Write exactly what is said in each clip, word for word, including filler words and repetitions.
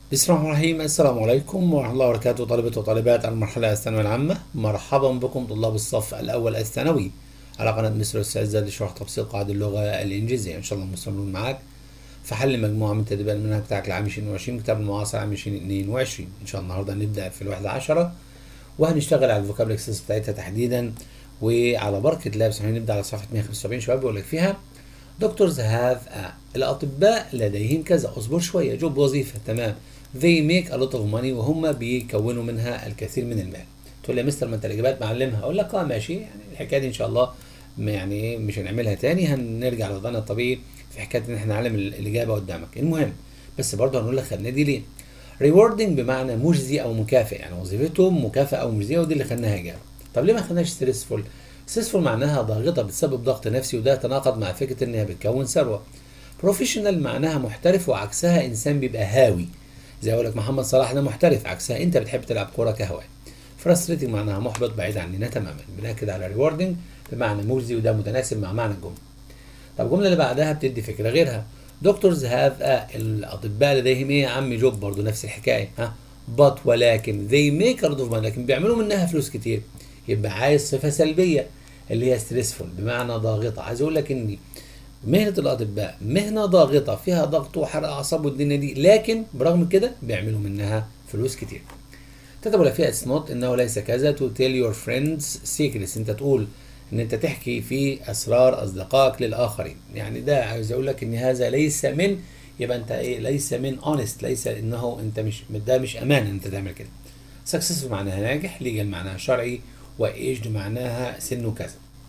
بسم الله الرحمن الرحيم. السلام عليكم ورحمة الله وبركاته. طلبة وطالبات المرحلة الثانوية العامة، مرحبا بكم طلاب الصف الأول الثانوي على قناة مستر أستاذ زاد لشرح تفصيل قواعد اللغة الإنجليزية. إن شاء الله مستمرون معاك في حل مجموعة من تدريبات المنهج بتاعك لعام ألفين واثنين وعشرين، كتاب المعاصر عام ألفين واثنين وعشرين. إن شاء الله النهاردة هنبدأ في الوحدة عشرة وهنشتغل على الفوكابل اكسس بتاعتها تحديدا، وعلى بركة الله بس هنبدأ على صفحة مية وخمسة وسبعين. شباب بيقول لك فيها دكتورز هاف الأطباء لديهم كذا. اصبر شوية، جوب وظيفة، تمام. they make a lot of money وهم بيكونوا منها الكثير من المال. تقول لي يا مستر ما انت الاجابات معلمها، اقول لك اه ماشي، يعني الحكايه دي ان شاء الله يعني ايه مش هنعملها تاني، هنرجع لوضعنا الطبيعي في حكايه ان احنا نعلم الاجابه قدامك. المهم بس برضه هنقول لك خدنا دي ليه. rewarding بمعنى مجزي او مكافئ، يعني وظيفتهم مكافئه او مجزيه، ودي اللي خدناها اجابه. طب ليه ما خدناش stressful؟ stressful معناها ضاغطه، بتسبب ضغط نفسي، وده يتناقض مع فكره انها بتكون ثروه. بروفيشنال معناها محترف، وعكسها انسان بيبقى هاوي. زي اقول لك محمد صلاح ده محترف، عكسها انت بتحب تلعب كوره كهواء. فرستريتنج معناها محبط، بعيد عننا تماما. بناكد على ريوردنج بمعنى مجزي، وده متناسب مع معنى الجمله. طب الجمله اللي بعدها بتدي فكره غيرها. دكتورز هاف الاطباء لديهم ايه يا عم؟ جوب، برضه نفس الحكايه. ها but ولكن they make a lot of money، لكن بيعملوا منها فلوس كتير. يبقى عايز صفه سلبيه اللي هي ستريسفول بمعنى ضاغطه. عايز اقول لك ان مهنة الأطباء مهنة ضاغطة، فيها ضغط وحرق أعصاب والدنيا دي، لكن برغم كده بيعملوا منها فلوس كتير. كتبوا لك فيها اتس نوت، إنه ليس كذا. to tell your friends secrets، أنت تقول إن أنت تحكي في أسرار أصدقائك للآخرين. يعني ده عايز أقول لك إن هذا ليس من، يبقى أنت إيه؟ ليس من honest، ليس إنه أنت مش، ده مش أمان إن أنت تعمل كده. successful معناها ناجح، legal معناها شرعي، وaged معناها سنه كذا.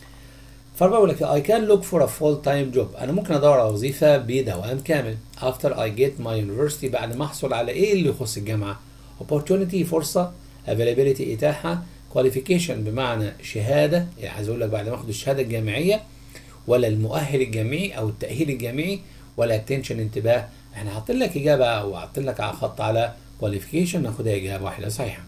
فبقول لك I can look for a full time job، أنا ممكن أدور على وظيفة بدوام كامل. after I get my university، بعد ما أحصل على إيه اللي يخص الجامعة. opportunity فرصة، availability إتاحة، qualification بمعنى شهادة، يعني عايز أقول لك بعد ما أخد الشهادة الجامعية، ولا المؤهل الجامعي أو التأهيل الجامعي، ولا attention انتباه. إحنا حاطين لك إجابة وحاطين لك على خط على qualification، ناخدها إجابة واحدة صحيحة.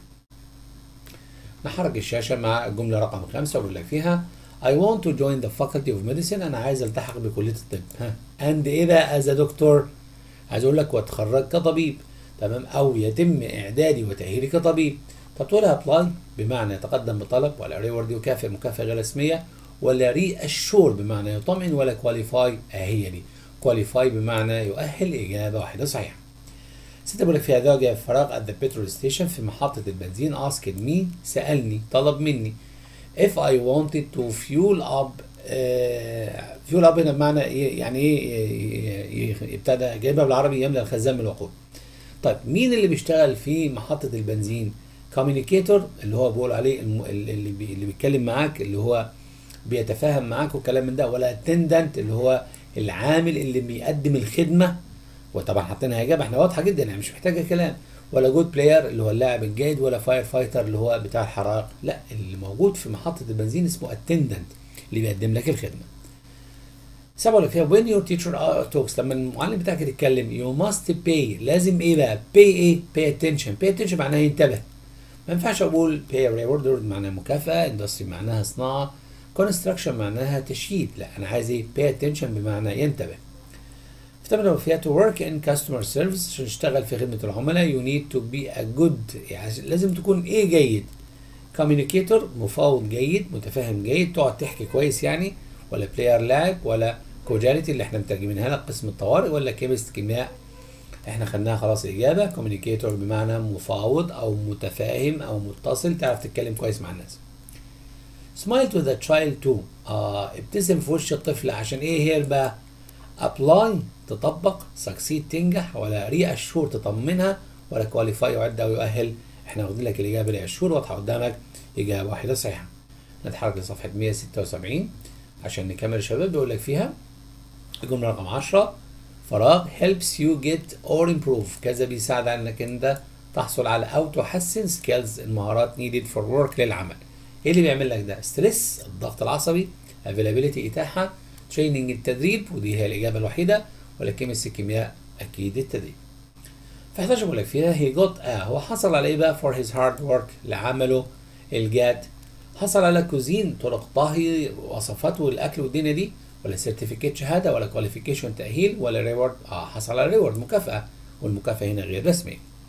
نحرك الشاشة مع الجملة رقم خمسة وأقول لك فيها I want to join the faculty of medicine، أنا عايز ألتحق بكلية الطب. ها and إيه بقى as a doctor؟ عايز أقول لك وأتخرج كطبيب، تمام، أو يتم إعدادي وتأهيلي كطبيب. طب تقول apply بمعنى يتقدم بطلب، ولا reward يكافئ مكافأة غير رسمية، ولا reassure بمعنى يطمئن، ولا qualify؟ هي دي qualify بمعنى يؤهل. إجابة واحدة صحيحة. ستة بقول لك فيها زوجة فراغ at the petrol station، في محطة البنزين. asked me سألني، طلب مني. if I wanted to fuel up، uh, fuel up هنا بمعنى ايه؟ يعني ايه؟ ابتدى جايبها بالعربي، يملى الخزان من الوقود. طيب مين اللي بيشتغل في محطة البنزين؟ communicator اللي هو بيقول عليه الم... اللي, بي... اللي بيتكلم معاك، اللي هو بيتفاهم معاك والكلام من ده، ولا attendant اللي هو العامل اللي بيقدم الخدمة، وطبعا حاطينها اجابه احنا واضحه جدا يعني مش محتاجه كلام. ولا جود بلاير اللي هو اللاعب الجيد، ولا فاير فايتر اللي هو بتاع الحرائق. لا، اللي موجود في محطه البنزين اسمه اتندنت اللي بيقدم لك الخدمه. سبعه اللي فيها when your teacher talks، لما المعلم بتاعك يتكلم you must pay، لازم ايه بقى؟ pay ايه؟ pay attention. pay attention معناها ينتبه. ما ينفعش اقول pay reward معناها مكافاه، industry معناها صناعه، construction معناها تشييد. لا انا عايز ايه؟ pay attention بمعنى ينتبه. افتمر فيها to work in customer service، عشان تشتغل في خدمة العملاء you need to be a good، يعني لازم تكون ايه؟ جيد. communicator مفاوض جيد، متفاهم جيد، تقعد تحكي كويس يعني. ولا player لاعب، ولا كوجاليتي اللي احنا مترجمينها لك قسم الطوارئ، ولا كيمست كيمياء احنا خدناها خلاص اجابة. communicator بمعنى مفاوض او متفاهم او متصل، تعرف تتكلم كويس مع الناس. smile to the child too، اه ابتسم في وش الطفل. عشان ايه هي بقى؟ apply تطبق، succeed تنجح، ولا reassure تطمنها، ولا qualify يعد او يؤهل. احنا واخدين لك الاجابه reassure واضحه قدامك، اجابه واحده صحيحه. نتحرك لصفحه مية وستة وسبعين عشان نكمل يا شباب. بيقول لك فيها الجمله رقم عشرة فراغ helps you get or improve، كذا بيساعد على انك انت تحصل على او تحسن skills المهارات needed for work للعمل. ايه اللي بيعمل لك ده؟ ستريس الضغط العصبي، availability اتاحه، تريننج التدريب، ودي هي الاجابه الوحيده، ولا كيمستري الكيمياء اكيد التدريب. ف احداشر بقول لك فيها هي جوت اه هو حصل على ايه بقى؟ فور هيز هارد ورك لعمله الجاد. حصل على كوزين طرق طهي، وصفاته الاكل والدنيا دي، ولا سيرتيفيكيت شهاده، ولا كواليفيكيشن تاهيل، ولا ريورد اه حصل على ريورد مكافاه، والمكافاه هنا غير رسميه.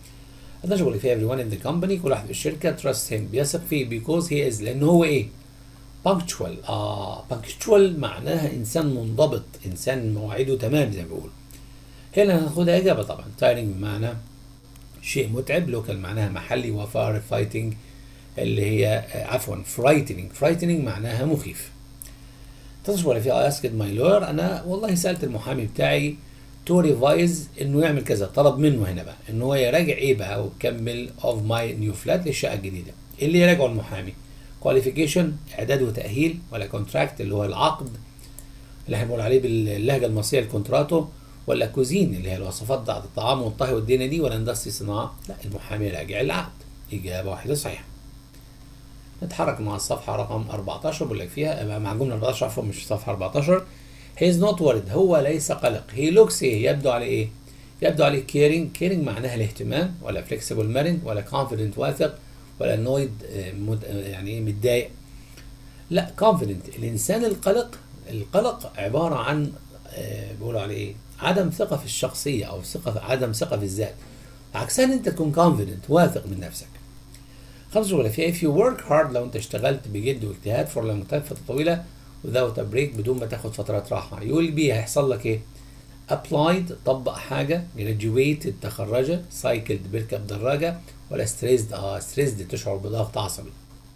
حداشر بيقول لك فيها everyone in the company كل واحد في الشركة trust him بيثق فيه because he is لأن هو إيه؟ punctual. آه punctual معناها إنسان منضبط، إنسان مواعيده تمام زي ما بيقولوا. هنا هناخدها إجابة طبعا. tiring بمعنى شيء متعب، local معناها محلي، وفار fighting اللي هي عفوا frightening frightening معناها مخيف. تصبح ولا في I asked my lawyer أنا والله سألت المحامي بتاعي to revise إنه يعمل كذا، طلب منه هنا بقى إنه هو يراجع إيه بقى ويكمل of my new flat للشقة الجديدة. اللي يراجعه المحامي qualification إعداد وتأهيل، ولا contract اللي هو العقد اللي احنا بنقول عليه باللهجة المصرية الكونتراتو، ولا كوزين اللي هي الوصفات بتاعت الطعام والطهي والدنيا دي، ولا اندستري صناعة. لا، المحامي راجع العقد. إجابة واحدة صحيحة. نتحرك مع الصفحة رقم أربعتاشر بقول لك فيها مع جملة أربعتاشر عفوا مش صفحة أربعتاشر. he is not worried هو ليس قلق. he looks ايه يبدو عليه ايه؟ يبدو عليه caring caring معناها الاهتمام، ولا flexible مرن، ولا confident واثق، ولا annoyed يعني ايه متضايق. لا confident. الإنسان القلق القلق عبارة عن بيقولوا عليه ايه؟ عدم ثقة في الشخصية أو ثقة عدم ثقة في الذات. عكسها ان انت تكون confident واثق من نفسك. خمسة ولا فيها if you work hard لو انت اشتغلت بجد واجتهاد for long time فترة طويلة without a break بدون ما تاخد فترات راحة you will be هيحصل لك ايه؟ applied طبق حاجة، graduated تخرجت، cycled بيركب دراجة، ولا stressed اه stressed تشعر بضغط عصبي.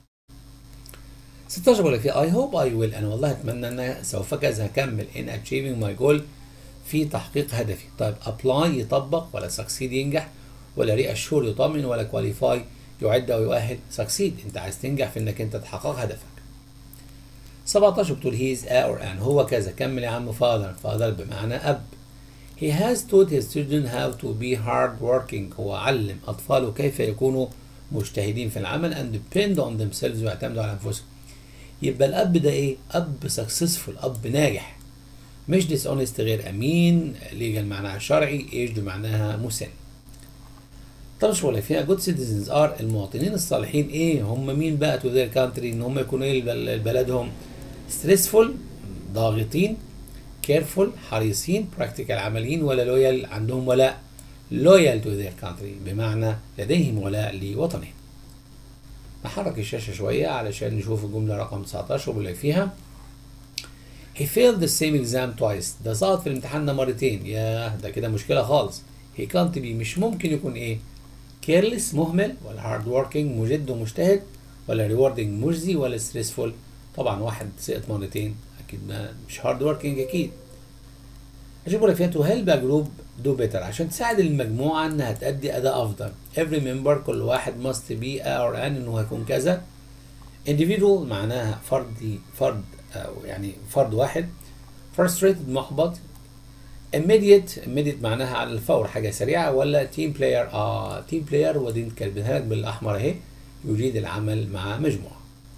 ستاشر ولا فيها I hope I will أنا والله أتمنى أن أنا سوف كذا هكمل in achieving my goal في تحقيق هدفي. طيب apply يطبق، ولا succeed ينجح، ولا reassure يطمن، ولا qualify يعد او يؤهل. سكسيد انت عايز تنجح في انك انت تحقق هدفك. سبعتاشر بتقول he is a or an هو كذا. كمل يا عم father father بمعنى اب. he has taught his children how to be hard working هو علم اطفاله كيف يكونوا مجتهدين في العمل and depend on themselves ويعتمدوا على انفسهم. يبقى الاب ده ايه؟ اب successful اب ناجح، مش dishonest غير امين. legal معناها شرعي، aged معناها مسن. طبعا ولا فيها good citizens are المواطنين الصالحين ايه هم مين بقى to their country ان هم يكونوا ايه بلدهم. stressful ضاغطين، careful حريصين، practical عمليين، ولا loyal عندهم ولاء loyal to their country بمعنى لديهم ولاء لوطنهم. نحرك الشاشة شوية علشان نشوف الجملة رقم تسعتاشر واللي فيها he failed the same exam twice ده سقط في الامتحان ده مرتين. ياه ده كده مشكلة خالص. he can't be مش ممكن يكون ايه؟ careless مهمل، ولا hard working مجد ومجتهد، ولا rewarding مجزي، ولا stressful. طبعا واحد سقط مرتين اكيد ما مش hard working اكيد. اشوف لك فيها to help a group do better عشان تساعد المجموعه انها تأدي اداء افضل. every member كل واحد must be a or an انه هيكون كذا. individual معناها فردي فرد أو يعني فرد واحد. frustrated محبط. immediate immediate معناها على الفور حاجة سريعة، ولا team player اه team player ودي كاتبينها لك بالأحمر اهي يريد العمل مع مجموعة.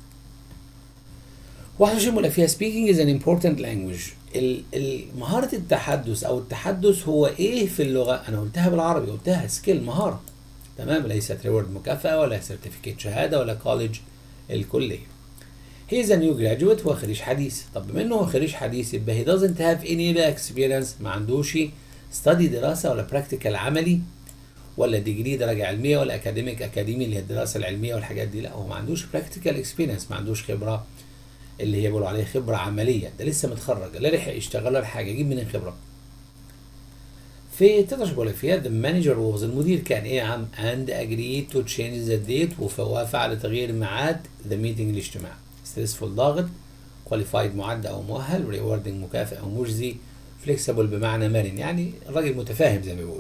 واحد وعشرين فيها speaking is an important language مهارة التحدث أو التحدث هو إيه في اللغة؟ أنا قلتها بالعربي قلتها سكيل مهارة تمام، ليست ريورد مكافأة ولا سيرتيفيكيت شهادة ولا كوليدج الكلية. he is a new graduate هو خريج حديث. طب بما انه هو خريج حديث يبقى he doesn't have any experience ما عندوش study دراسة ولا practical عملي ولا ديجري درجة علمية ولا academic أكاديمي اللي هي الدراسة العلمية والحاجات دي. لا هو ما عندوش practical experience ما عندوش خبرة اللي هي بيقولوا عليه خبرة عملية، ده لسه متخرج لا لحق يشتغل ولا حاجة يجيب منين خبرة. في تقدر تقول لك فيها the manager was المدير كان ايه يا عم and agreed to change the date ووافق على تغيير ميعاد the meeting الاجتماع. stressful ضاغط، qualified معد او مؤهل، rewarding مكافئ او مجزي، flexible بمعنى مرن يعني الراجل متفاهم زي ما بيقولوا.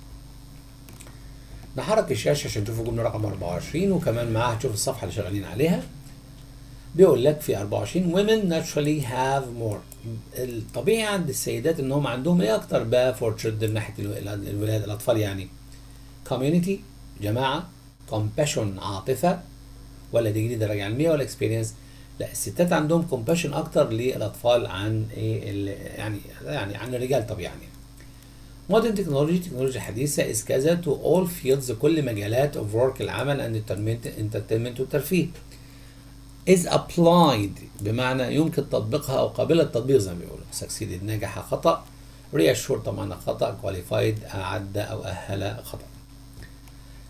نحرك الشاشة عشان تشوفوا جملة رقم أربعة وعشرين وكمان معاها تشوف الصفحة اللي شغالين عليها. بيقول لك في أربعة وعشرين women naturally have more الطبيعي عند السيدات ان هم عندهم ايه اكتر بقى for children ناحيه الولاد الاطفال يعني community جماعه، compassion عاطفه، ولا ديجري درجه علميه ولا experience. لا الستات عندهم compassion اكتر للاطفال عن ايه يعني يعني عن الرجال طبيعي يعني. modern technology تكنولوجيا حديثه is كذا to all fields كل مجالات of work العمل and entertainment والترفيه. is applied بمعنى يمكن تطبيقها او قابله للتطبيق زي ما بيقولوا. succeeded نجح خطا، reassured طبعا خطا، qualified اعد او اهل خطا.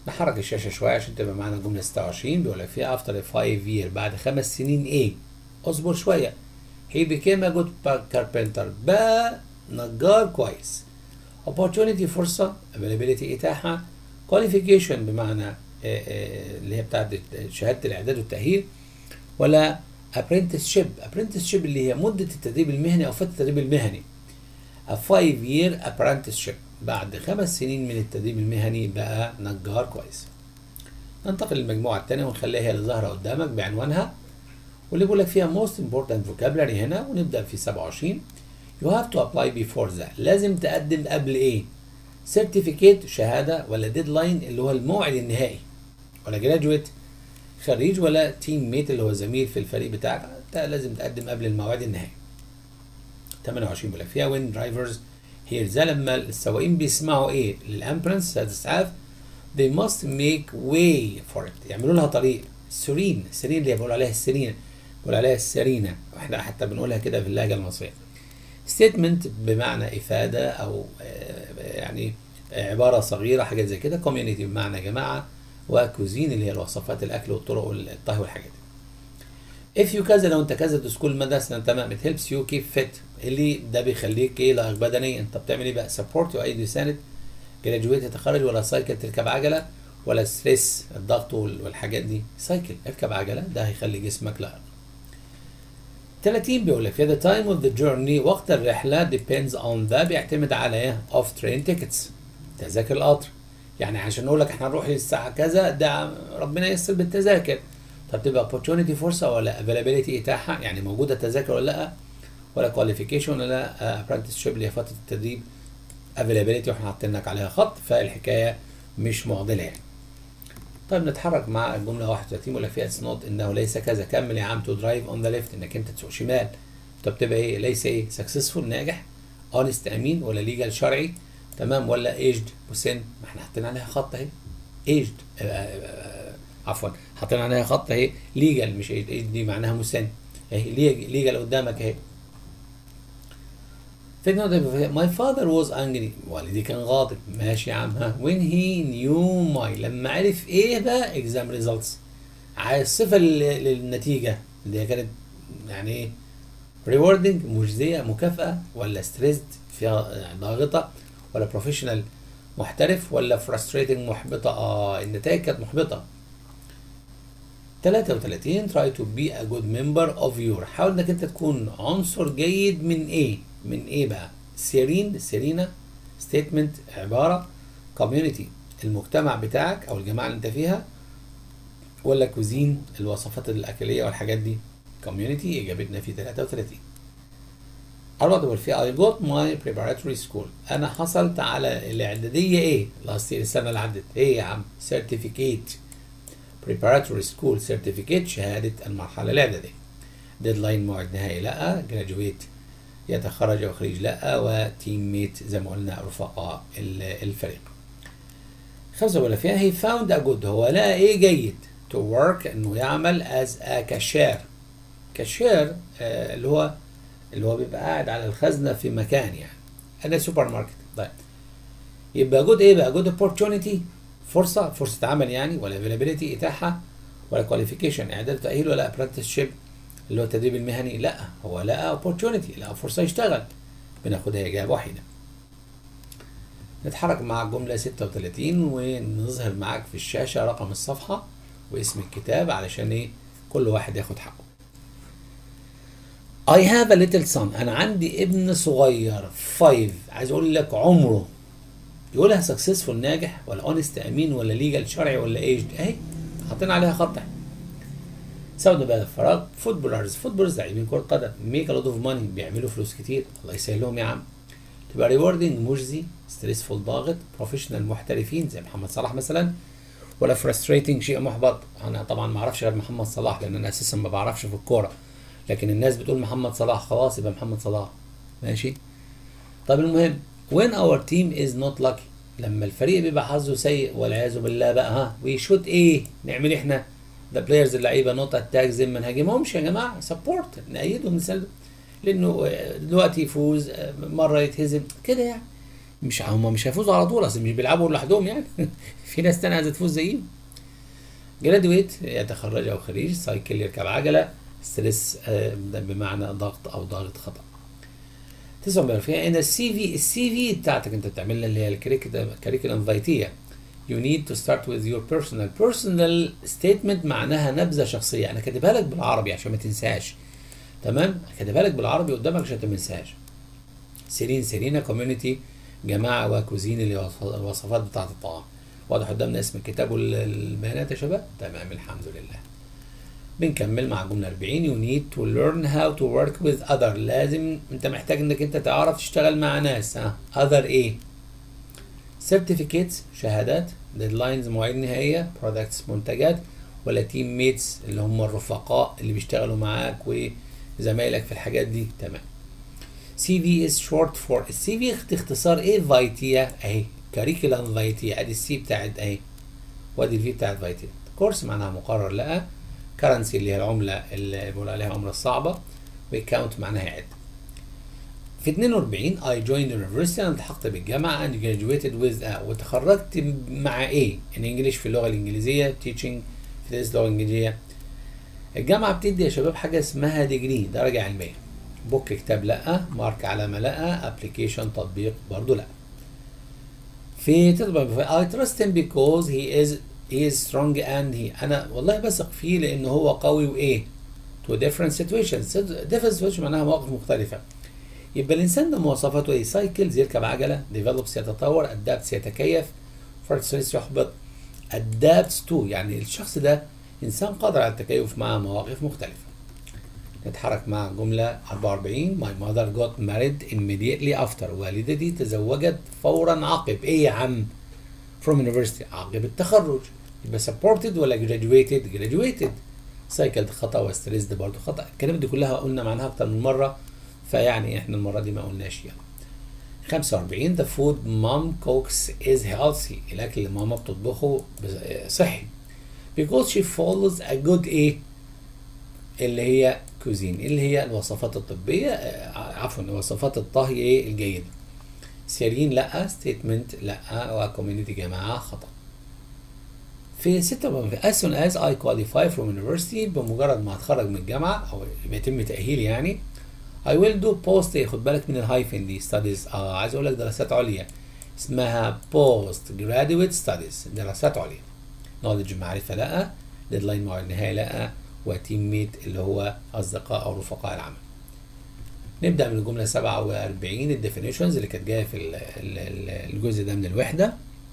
نحرك الشاشة شوية عشان تبقى معانا الجملة ستة وعشرين. بيقول لك فيها after five years بعد خمس سنين ايه؟ اصبر شوية. he became a good carpenter بقى نجار كويس. opportunity فرصة، availability إتاحة، qualification بمعنى اللي هي بتاعت شهادة الإعداد والتأهيل، ولا apprenticeship. apprenticeship اللي هي مدة التدريب المهني أو فترة التدريب المهني. a five year apprenticeship بعد خمس سنين من التدريب المهني بقى نجار كويس. ننتقل للمجموعة الثانية ونخليها هي اللي ظاهرة قدامك بعنوانها، واللي بيقول لك فيها most important vocabulary هنا، ونبدأ في سبعة وعشرين. you have to apply before that لازم تقدم قبل ايه؟ certificate شهادة، ولا deadline اللي هو الموعد النهائي، ولا graduate خريج، ولا team mate اللي هو زميل في الفريق بتاعك. انت لازم تقدم قبل الموعد النهائي. ثمانية وعشرين بيقول لك فيها when drivers hear ده لما السواقين بيسمعوا ايه للامبرنس الاسعاف they must make way for it يعملوا لها طريق. سيرين سيرين اللي بيقولوا عليها السيرينة، بيقولوا عليها السيرينة، واحنا حتى بنقولها كده في اللهجة المصرية. statement بمعنى إفادة أو يعني عبارة صغيرة حاجات زي كده. community بمعنى جماعة، وكوزين اللي هي الوصفات الأكل والطرق والطهي والحاجات دي. if you كذا لو أنت كذا تسكول المدرسة تمام. it helps you keep fit اللي ده بيخليك إيه لائق بدنيا. أنت بتعمل إيه بقى؟ support يؤيد يساند. graduate تتخرج، ولا سايكل تركب عجلة، ولا ستريس الضغط والحاجات دي. سايكل اركب عجلة ده هيخلي جسمك لائق. ثلاثين بيقول لك في the time of the journey وقت الرحلة depends on ده بيعتمد على ايه؟ of train tickets تذاكر القطر. يعني عشان نقول لك احنا هنروح الساعة كذا ده ربنا ييسر بالتذاكر. طب تبقى opportunity فرصة، ولا availability إتاحة يعني موجودة تذاكر ولا لأ، ولا qualification ولا apprenticeship اللي هي فترة التدريب. availability واحنا حاطين لك عليها خط، فالحكاية مش معضلة يعني. طيب نتحرك مع الجملة واحد وثلاثين ولا فيها اتس نوت انه ليس كذا. كمل يا عم تو درايف اون ذا ليفت انك انت تسوق شمال. طب تبقى ايه؟ ليس ايه؟ سكسسفول ناجح، اونست امين، ولا ليجال شرعي تمام، ولا ايجد مسن. ما احنا حاطين عليها خط اهي ايجد عفوا حاطين عليها خط اهي ليجال مش ايجد. ايجد دي معناها مسن اهي ليجال قدامك اهي. My father was angry والدي كان غاضب. ماشي يا عم ها. when he knew my لما عرف ايه بقى exam results عايز صفة للنتيجة اللي هي كانت يعني ايه rewarding مجزية مكافأة، ولا stressed فيها ضاغطة، ولا professional محترف، ولا frustrating محبطة. اه النتائج كانت محبطة. ثلاثة وثلاثين try to be a good member of your حاول انك انت تكون عنصر جيد من ايه؟ من ايه بقى؟ سيرين سيرينا ستيتمنت عبارة، كوميونتي المجتمع بتاعك او الجماعة اللي انت فيها، ولا كوزين الوصفات الاكلية والحاجات دي. كوميونتي اجابتنا في ثلاثة وثلاثين. أربعة فيها I got my preparatory school انا حصلت على الاعدادية ايه؟ لاست السنة اللي عدت. ايه يا عم؟ certificate preparatory school certificate شهادة المرحلة الإعدادية. ديدلاين موعد نهائي لا. graduate يتخرج أو خريج لا. وتيم ميت زي ما قلنا رفقاء الفريق. خمسة ولا فيها he found a good هو لقى إيه جيد to work إنه يعمل as a cashier. cashier آه اللي هو اللي هو بيبقى قاعد على الخزنة في مكان يعني أنا سوبر ماركت. طيب يبقى جود إيه بقى؟ جود opportunity فرصة فرصة عمل يعني، ولا availability إتاحة، ولا qualification إعداد تأهيل، ولا apprenticeship اللي هو التدريب المهني. لا هو لقى opportunity لقى فرصة يشتغل. بناخدها إجابة واحدة. نتحرك مع الجملة ستة وثلاثين ونظهر معاك في الشاشة رقم الصفحة واسم الكتاب علشان إيه كل واحد ياخد حقه. I have a little son أنا عندي ابن صغير five عايز أقول لك عمره. يقولها successful ناجح، ولا honest أمين، ولا legal شرعي، ولا aged. أهي حاطين عليها خط. سود بقى الفراغ. فوتبولرز فوتبولرز لاعبين كرة قدم. ميك ا لوت اوف ماني بيعملوا فلوس كتير. الله يسهلهم يا عم. تبقى ريوردنج مجزي، ستريسفول ضاغط، بروفيشنال محترفين زي محمد صلاح مثلا، ولا فرستريتنج شيء محبط. انا طبعا ما اعرفش غير محمد صلاح لان انا اساسا ما بعرفش في الكوره، لكن الناس بتقول محمد صلاح خلاص يبقى محمد صلاح. ماشي. طب المهم when our team is not lucky لما الفريق بيبقى حظه سيء والعياذ بالله بقى ها وي شوت ايه نعمل احنا؟ ذا بلايرز اللعيبه نوت اتاك زي ما نهاجمهمش يا جماعه، سبورت نأيدهم نساندهم، لانه دلوقتي يفوز مره يتهزم كده يعني. مش هم مش هيفوزوا على طول، اصل مش بيلعبوا لوحدهم يعني في ناس تانية عايزه تفوز زيهم. جرادويت يتخرج او خريج، سايكل يركب عجله، ستريس بمعنى ضغط او ضغط خطا. تسمع فيها ان السي في السي في بتاعتك انت بتعملها اللي هي الكريكولم فايتيه. You need to start with your personal personal statement معناها نبذه شخصيه، انا كاتبها لك بالعربي عشان ما تنساش. تمام، كاتبها لك بالعربي قدامك عشان ما تنساش. سيرين سيرينا كوميونتي جماعه وكوزين اللي هي الوصفات بتاعه الطعام. واضح قدامنا اسم الكتاب والبيانات يا شباب؟ تمام الحمد لله. بنكمل مع جمله أربعين. You need to learn how to work with other. لازم انت محتاج انك انت تعرف تشتغل مع ناس. ها other ايه؟ certificates شهادات، deadlines مواعيد نهائيه، products منتجات، ولا team mates اللي هم الرفقاء اللي بيشتغلوا معاك وزمايلك في الحاجات دي. تمام. سي في is short for السي في اختصار ايه؟ فايتيا اهي، كاريكولم فايتيا، ادي السي بتاعت اهي وادي الفي بتاعت فايتيا. كورس معناها مقرر، لا كرنسي اللي هي العمله اللي بيقول عليها العمله الصعبه، وكاونت معناها يعد. في اتنين وأربعين I joined university انا التحقت بالجامعه and graduated with a وتخرجت مع ايه؟ in English في اللغه الانجليزيه، teaching في تدريس اللغه الانجليزيه. الجامعه بتدي يا شباب حاجه اسمها ديجري، درجه علميه. بوك كتاب لا، مارك علامه لا، ابلكيشن تطبيق برضو لا. في تطبيق I trust him because he is he is strong and he انا والله بثق فيه لان هو قوي وايه؟ to different situations. different situations معناها مواقف مختلفه. يبقى الانسان ده مواصفاته ايه؟ سايكلز يركب عجله، ديفلوبس يتطور، ادابتس يتكيف، فرتسلس يحبط، ادابتس تو يعني الشخص ده انسان قادر على التكيف مع مواقف مختلفه. نتحرك مع جمله أربعة وأربعين. My mother got married immediately after. والدتي تزوجت فورا عقب ايه يا عم؟ from university عقب التخرج. يبقى supported ولا graduated؟ graduated. سايكلد خطا وستريسد برضه خطا. الكلام دي كلها قلنا معناها اكتر من مره، فيعني احنا المره دي ما قلناش يعني. خمسة وأربعين. The food mom cooks is healthy. الاكل اللي ماما بتطبخه صحي. because she follows a good ايه؟ اللي هي كوزين اللي هي الوصفات الطبيه، عفوا وصفات الطهي ايه الجيده. سيرين لا، ستيتمنت لا، وكوميونتي جماعه خطا. في ستة as soon as I qualify from university بمجرد ما اتخرج من الجامعه او يتم تاهيلي يعني I will do post. خد بالك من الهايفن دي studies. اه عايز اقول لك دراسات عليا اسمها post graduate studies دراسات عليا. knowledge معرفه لا، deadline موعد نهائي لا، وتيم ميت اللي هو اصدقاء او رفقاء العمل. نبدا من الجمله سبعة وأربعين الديفينيشنز اللي كانت جايه في الجزء ده من الوحده.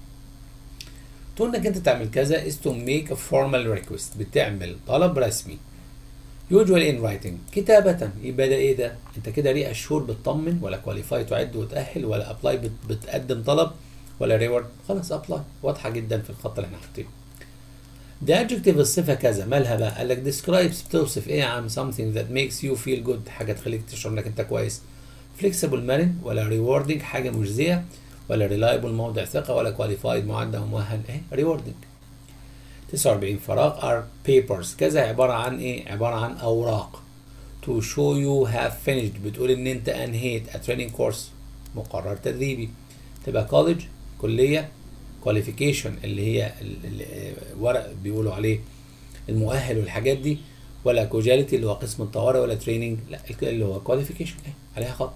تقول انك انت تعمل كذا is to make a formal request. بتعمل طلب رسمي. usually in writing كتابة. يبقى ده ايه ده؟ انت كده ري اشور بتطمن، ولا كواليفاي تعد وتأهل، ولا ابلاي بتقدم طلب، ولا ريورد خلاص ابلاي. واضحة جدا في الخط اللي احنا حاطينه. ده adjective الصفة كذا مالها بقى؟ قال لك describes بتوصف ايه يا عم؟ something that makes you feel good حاجة تخليك تشعر انك انت كويس. flexible مرن، ولا rewarding حاجة مجزية، ولا reliable موضع ثقة، ولا qualified معد او مؤهل ايه rewarding. تسعة وأربعين فراغ are papers كذا عبارة عن ايه؟ عبارة عن اوراق. to show you have finished بتقول ان انت انهيت a training course مقرر تدريبي. تبقى college كلية، qualification اللي هي الورق بيقولوا عليه المؤهل والحاجات دي، ولا كوجاليتي اللي هو قسم الطوارئ، ولا تريننج لا اللي هو qualification عليها خط.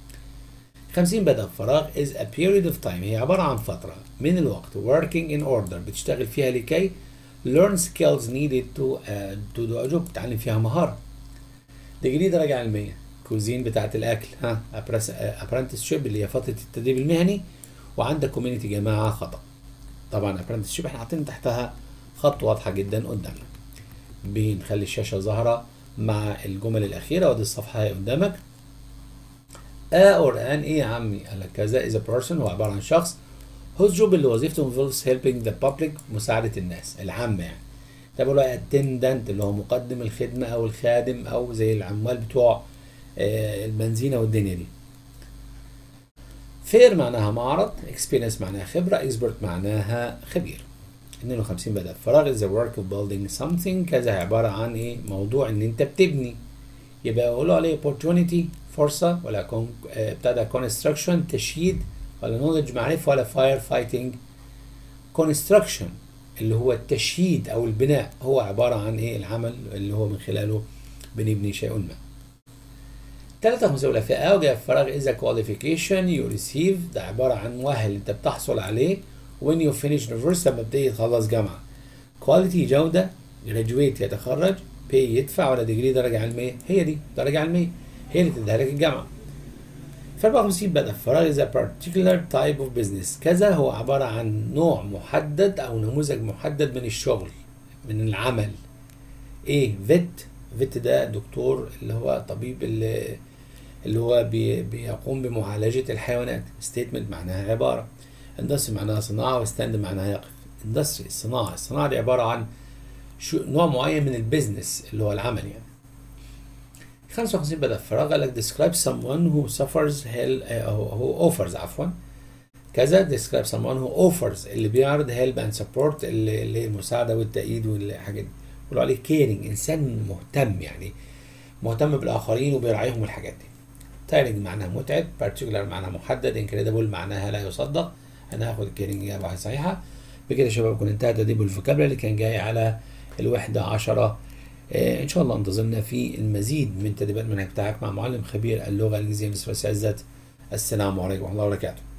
خمسين بدأ بفراغ is a period of time هي عبارة عن فترة من الوقت working in order بتشتغل فيها لكي learn skills needed to uh, to do a job تتعلم فيها مهارة. ديجري درجة علمية. كوزين بتاعت الأكل ها apprenticeship اللي هي فترة التدريب المهني. وعندك كوميونتي جماعة خطأ. طبعا apprenticeship احنا حاطين تحتها خط واضحة جدا قدامنا. بنخلي الشاشة ظاهرة مع الجمل الأخيرة ودي الصفحة هي قدامك. a or an ايه يا عمي؟ قال لك كذا is a person هو عبارة عن شخص whose job اللي وظيفته involves helping the public مساعدة الناس العامة يعني. ده بيقولوا attendant اللي هو مقدم الخدمة أو الخادم أو زي العمال بتوع آه البنزينة والدنيا دي. fair معناها معرض، experience معناها خبرة، expert معناها خبير. اثنين وخمسين بدأ فراغ is the work of building something كذا عبارة عن ايه؟ موضوع ان انت بتبني. يبقى يقولوا عليه opportunity فرصة، ولا ابتدى construction تشييد، ولا knowledge معرفة، ولا fire fighting. construction اللي هو التشييد أو البناء، هو عبارة عن إيه؟ العمل اللي هو من خلاله بنبني شيء ما. ثلاثة مساولة في أوجه فراغ إذا qualification you receive، ده عبارة عن مؤهل أنت بتحصل عليه when you finish university، لما بتيجي تخلص جامعة. quality جودة، graduate يتخرج، pay يدفع، ولا degree درجة علمية. هي دي درجة علمية هي اللي تديها لك الجامعة. في أربعة وخمسين بدأ فراغ إذا particular type of business، كذا هو عبارة عن نوع محدد أو نموذج محدد من الشغل من العمل. إيه؟ vet vet ده دكتور اللي هو طبيب اللي اللي هو بي بيقوم بمعالجة الحيوانات. statement معناها عبارة. industry معناها صناعة، وستاند معناها يقف. industry الصناعة، الصناعة دي عبارة عن شو نوع معين من البيزنس اللي هو العمل يعني. خمسة وخمسين بدأ فراغ قال لك describe someone who suffers help who offers عفوا كذا. describe someone who offers اللي بيعرض help and support اللي, اللي المساعدة والتأييد والحاجات دي. بيقولوا عليه caring إنسان مهتم، يعني مهتم بالآخرين وبيراعيهم والحاجات دي. tiring معناها متعب، particular معناها محدد، incredible معناها لا يصدق. أنا هاخد caring إجابة صحيحة. بكده يا شباب كنت انتهى تدريب الفوكابلري اللي كان جاي على الوحدة عشرة. إن شاء الله انتظرنا في المزيد من تدريبات المنهج بتاعك مع معلم خبير اللغة الإنجليزية مستر سعزت. السلام عليكم ورحمة الله وبركاته.